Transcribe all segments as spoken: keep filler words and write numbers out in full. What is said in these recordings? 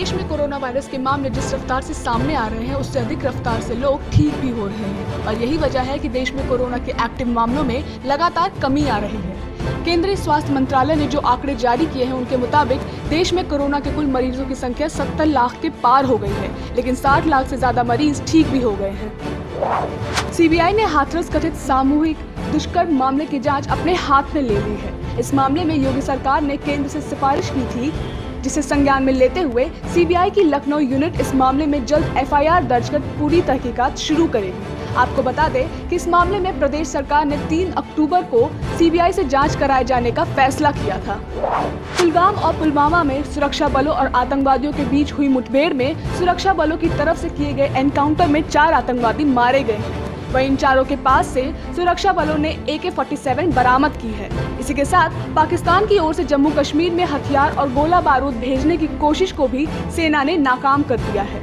देश में corona virus के मामले जिस रफ्तार से सामने आ रहे हैं उससे अधिक रफ्तार से लोग ठीक भी हो रहे हैं और यही वजह है कि देश में कोरोना के एक्टिव मामलों में लगातार कमी आ रही है। केंद्रीय स्वास्थ्य मंत्रालय ने जो आंकड़े जारी किए हैं उनके मुताबिक देश में कोरोना के कुल मरीजों की संख्या सत्तर लाख के पार हो गई है, लेकिन साठ लाख से ज्यादा मरीज ठीक भी हो गए हैं। सीबीआई ने हाथरस कथित सामूहिक दुष्कर्म मामले की जांच अपने हाथ में ले ली है। इस मामले में योगी सरकार ने केंद्र से सिफारिश की थी, जिसे संज्ञान में लेते हुए सीबीआई की लखनऊ यूनिट इस मामले में जल्द एफआईआर दर्ज कर पूरी तहकीकात शुरू करेगी। आपको बता दें कि इस मामले में प्रदेश सरकार ने तीन अक्टूबर को सीबीआई से जांच कराए जाने का फैसला किया था। कुलगाम और पुलवामा में सुरक्षा बलों और आतंकवादियों के बीच हुई मुठभेड़ में सुरक्षा बलों की तरफ से किए गए एनकाउंटर में चार आतंकवादी मारे गए हैं। वहीं इन चारों के पास से सुरक्षा बलों ने ए के सैंतालीस बरामद की है। इसी के साथ पाकिस्तान की ओर से जम्मू कश्मीर में हथियार और गोला बारूद भेजने की कोशिश को भी सेना ने नाकाम कर दिया है।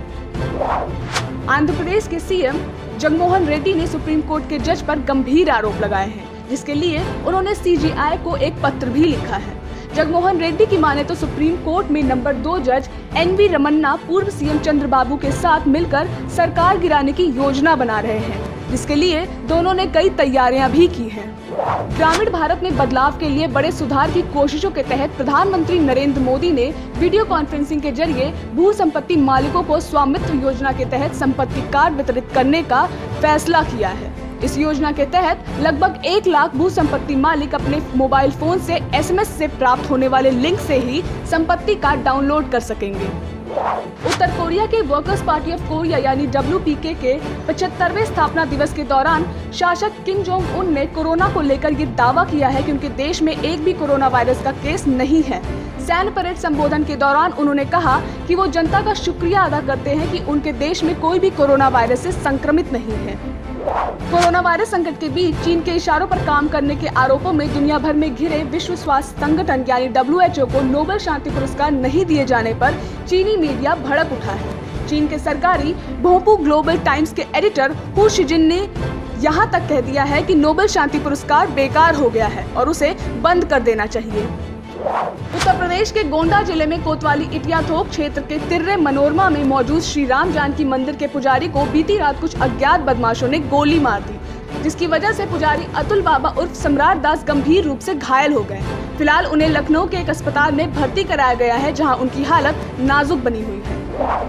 आंध्र प्रदेश के सीएम जगनमोहन रेड्डी ने सुप्रीम कोर्ट के जज पर गंभीर आरोप लगाए हैं, जिसके लिए उन्होंने सीजेआई को एक पत्र भी लिखा है। जगनमोहन रेड्डी की माने तो सुप्रीम कोर्ट में नंबर दो जज एन वी रमन्ना पूर्व सीएम चंद्रबाबू के साथ मिलकर सरकार गिराने की योजना बना रहे हैं, जिसके लिए दोनों ने कई तैयारियां भी की हैं। ग्रामीण भारत में बदलाव के लिए बड़े सुधार की कोशिशों के तहत प्रधानमंत्री नरेंद्र मोदी ने वीडियो कॉन्फ्रेंसिंग के जरिए भू संपत्ति मालिकों को स्वामित्व योजना के तहत संपत्ति कार्ड वितरित करने का फैसला किया है। इस योजना के तहत लगभग एक लाख भू संपत्ति मालिक अपने मोबाइल फोन से एसएमएस से प्राप्त होने वाले लिंक से ही संपत्ति कार्ड डाउनलोड कर सकेंगे। उत्तर कोरिया के वर्कर्स पार्टी ऑफ कोरिया यानी डब्ल्यू पी के के पचहत्तरवें स्थापना दिवस के दौरान शासक किम जोंग उन ने कोरोना को लेकर ये दावा किया है कि उनके देश में एक भी कोरोना वायरस का केस नहीं है। सैन्य परेड संबोधन के दौरान उन्होंने कहा कि वो जनता का शुक्रिया अदा करते हैं कि उनके देश में कोई भी कोरोना वायरस से संक्रमित नहीं है। कोरोना वायरस संकट के बीच चीन के इशारों पर काम करने के आरोपों में दुनिया भर में घिरे विश्व स्वास्थ्य संगठन यानी डब्ल्यू एच ओ को नोबेल शांति पुरस्कार नहीं दिए जाने पर चीनी मीडिया भड़क उठा है। चीन के सरकारी भोंपू ग्लोबल टाइम्स के एडिटर हु शिजिन ने यहाँ तक कह दिया है कि नोबेल शांति पुरस्कार बेकार हो गया है और उसे बंद कर देना चाहिए। उत्तर प्रदेश के गोंडा जिले में कोतवाली इटियाथोक क्षेत्र के तिर्रे मनोरमा में मौजूद श्री राम जानकी मंदिर के पुजारी को बीती रात कुछ अज्ञात बदमाशों ने गोली मार दी, जिसकी वजह से पुजारी अतुल बाबा उर्फ सम्राट दास गंभीर रूप से घायल हो गए। फिलहाल उन्हें लखनऊ के एक अस्पताल में भर्ती कराया गया है, जहां उनकी हालत नाजुक बनी हुई है।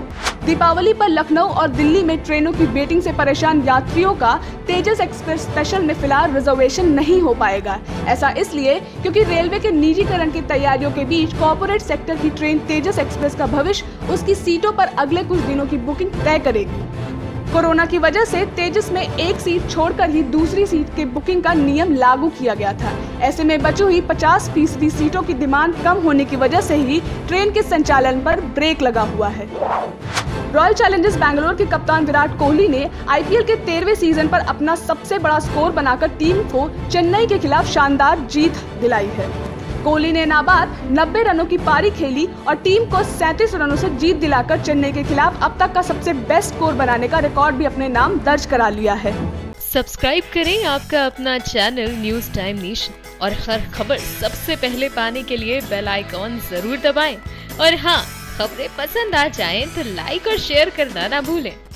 दीपावली पर लखनऊ और दिल्ली में ट्रेनों की वेटिंग से परेशान यात्रियों का तेजस एक्सप्रेस स्पेशल में फिलहाल रिजर्वेशन नहीं हो पाएगा। ऐसा इसलिए क्योंकि रेलवे के निजीकरण की तैयारियों के बीच कॉर्पोरेट सेक्टर की ट्रेन तेजस एक्सप्रेस का भविष्य उसकी सीटों पर अगले कुछ दिनों की बुकिंग तय करेगी। कोरोना की वजह से तेजस में एक सीट छोड़कर ही दूसरी सीट की बुकिंग का नियम लागू किया गया था। ऐसे में बची हुई पचास फीसदी सीटों की डिमांड कम होने की वजह से ही ट्रेन के संचालन पर ब्रेक लगा हुआ है। रॉयल चैलेंजर्स बैंगलोर के कप्तान विराट कोहली ने आईपीएल के तेरहवें सीजन पर अपना सबसे बड़ा स्कोर बनाकर टीम को चेन्नई के खिलाफ शानदार जीत दिलाई है। कोहली ने नाबाद नब्बे रनों की पारी खेली और टीम को सैंतीस रनों से जीत दिलाकर चेन्नई के खिलाफ अब तक का सबसे बेस्ट स्कोर बनाने का रिकॉर्ड भी अपने नाम दर्ज करा लिया है। सब्सक्राइब करें आपका अपना चैनल न्यूज टाइम नेशन और हर खबर सबसे पहले पाने के लिए बेल आइकॉन जरूर दबाएं। और हाँ, खबरें पसंद आ जाएं तो लाइक और शेयर करना ना भूलें।